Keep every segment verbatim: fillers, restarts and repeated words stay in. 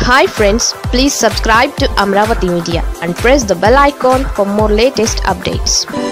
Hi friends, please subscribe to Amravati Media and press the bell icon for more latest updates.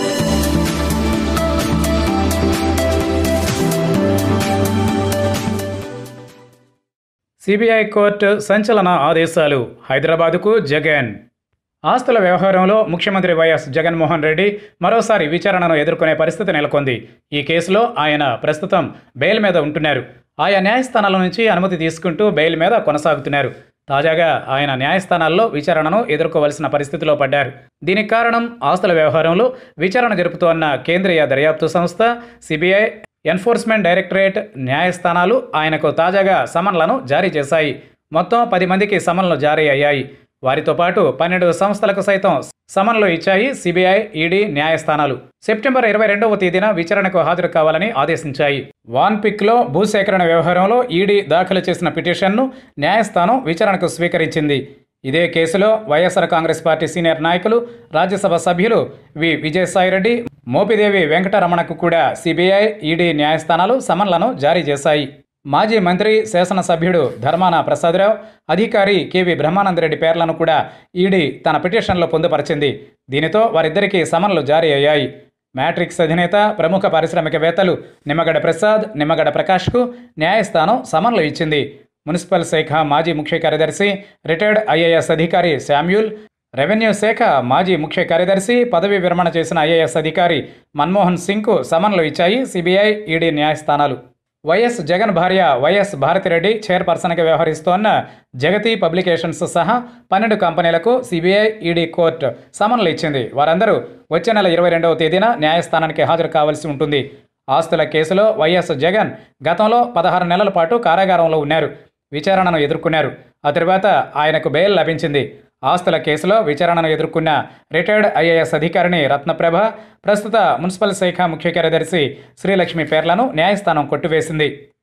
CBI court సంచలన ఆదేశాలు. హైదరాబాద్కు జగన్. ఆస్తుల వ్యవహారంలో ముఖ్యమంత్రి వైఎస్ జగన్మోహన్ రెడ్డి మరోసారి విచారణను ఎదుర్కొనే పరిస్థితి నెలకొంది. ఈ కేసులో ఆయన ప్రస్తుతం బెయిల్ మీద ఉంటున్నారు. ఆయా న్యాయస్థానాల నుంచి అనుమతి తీసుకుంటూ బెయిల్ మీద కొనసాగుతున్నారు. తాజాగా ఆయన న్యాయస్థానాల్లో విచారణను ఎదుర్కోవలసిన పరిస్థితిలో పడ్డారు. దీనికి కారణం ఆస్తుల వ్యవహారంలో విచారణ జరుపుతోన్న కేంద్రీయ దర్యాప్తు సంస్థ సిబిఐ, ఎన్ఫోర్స్మెంట్ డైరెక్టరేట్ న్యాయస్థానాలు ఆయనకు తాజాగా సమన్లను జారీ చేశాయి. మొత్తం పది మందికి సమన్లు జారీ అయ్యాయి. వారితో పాటు పన్నెండు సంస్థలకు సైతం సమన్లు ఇచ్చాయి సిబిఐ, ఈడీ న్యాయస్థానాలు. సెప్టెంబర్ ఇరవై రెండవ తేదీన విచారణకు హాజరు కావాలని ఆదేశించాయి. వాన్పిక్లో భూసేకరణ వ్యవహారంలో ఈడీ దాఖలు చేసిన పిటిషన్ను న్యాయస్థానం విచారణకు స్వీకరించింది. ఇదే కేసులో వైఎస్ఆర్ కాంగ్రెస్ పార్టీ సీనియర్ నాయకులు, రాజ్యసభ సభ్యులు వి విజయసాయిరెడ్డి, మోపిదేవి వెంకటరమణకు కూడా సిబిఐ, ఈడీ న్యాయస్థానాలు సమన్లను జారీ చేశాయి. మాజీ మంత్రి, శాసనసభ్యుడు ధర్మాన ప్రసాదరావు, అధికారి కెవి బ్రహ్మానందరెడ్డి పేర్లను కూడా ఈడీ తన పిటిషన్లో పొందుపరిచింది. దీనితో వారిద్దరికీ సమన్లు జారీ అయ్యాయి. మ్యాట్రిక్స్ అధినేత, ప్రముఖ పారిశ్రామికవేత్తలు నిమ్మగడ్డ ప్రసాద్, నిమ్మగడ్డ ప్రకాష్కు న్యాయస్థానం సమన్లు ఇచ్చింది. మున్సిపల్ శాఖ మాజీ ముఖ్య కార్యదర్శి, రిటైర్డ్ ఐఏఎస్ అధికారి శామ్యూల్, రెవెన్యూ శాఖ మాజీ ముఖ్య కార్యదర్శి, పదవీ విరమణ చేసిన ఐఏఎస్ అధికారి మన్మోహన్ సింగ్కు సమన్లు ఇచ్చాయి సిబిఐ, ఈడీ న్యాయస్థానాలు. వైఎస్ జగన్ భార్య వైఎస్ భారతిరెడ్డి చైర్పర్సన్గా వ్యవహరిస్తోన్న జగతి పబ్లికేషన్స్ సహా పన్నెండు కంపెనీలకు సిబిఐ, ఈడీ కోర్టు సమన్లు ఇచ్చింది. వారందరూ వచ్చే నెల ఇరవై రెండవ తేదీన న్యాయస్థానానికి హాజరు కావాల్సి ఉంటుంది. ఆస్తుల కేసులో వైఎస్ జగన్ గతంలో పదహారు నెలల పాటు కారాగారంలో ఉన్నారు. విచారణను ఎదుర్కొన్నారు. ఆ తర్వాత ఆయనకు బెయిల్ లభించింది. ఆస్తుల కేసులో విచారణను ఎదుర్కొన్న రిటైర్డ్ ఐఏఎస్ అధికారిని రత్నప్రభ, ప్రస్తుత మున్సిపల్ శాఖ ముఖ్య కార్యదర్శి శ్రీలక్ష్మి పేర్లను న్యాయస్థానం కొట్టివేసింది.